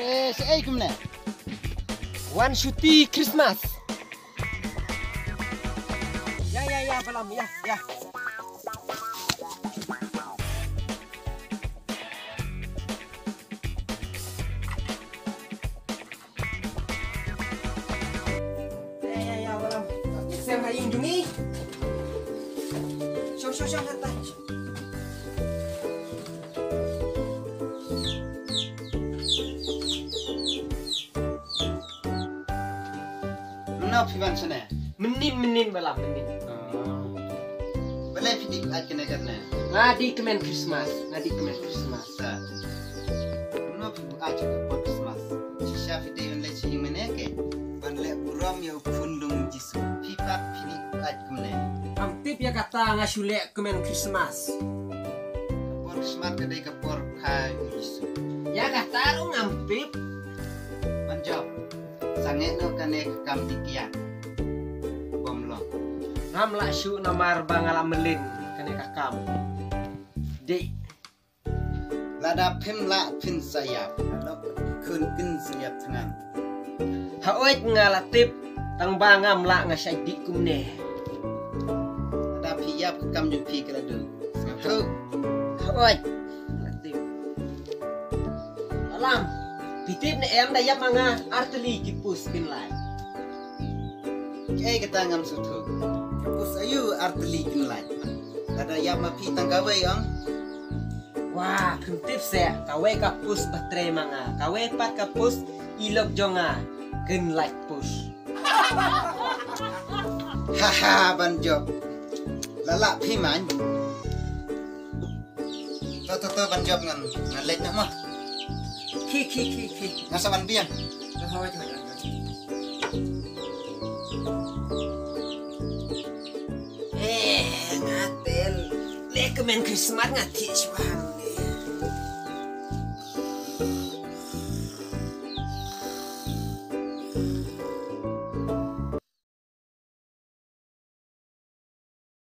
Saya kemana? One Shuti Christmas. Ya, Balam, ya. Ya, Balam. Xem hai in dumi. Show, santai. Mana piwan sana? Menin Balam, menin. Balai pidik akan karena. Ngadi kemen Christmas. Mana pidik akan ke Christmas. Sisa pidik yang leci mana ke? Balai buram yang fundung jisu. Pipa pidik akan mana? Ampip ya kata ngasulek kemen Christmas. Por Christmas kedai ke por kai jisu. Ya kata lu ngampip. Manjab. Sangat no kane kam dikia. Bomlo. Ngam la syu namar bangala melin kane kakam. Di Lada pim sayap. Lada kun sayap tangan. haoit ngalatip tang bangam la ngasai di kumne. Lada piyap kam jupi keladu. Satu. Haoit latip. Alam pitip ne em dayap manga arteli kipus bin lai. Kaya kita ngam sutu. Pus ayu arteli kinlai. Ada yang mapi tanggawe yang. Wah, kentip se kawe kapus batre manga. Kawe pat kapus ilok jonga ken like push. Haha banjob. Lala piman. Toto banjob ngalek nak mah. Ki. Ngasaban biang. Ngatel. Lekemen Christmas ngati siwang.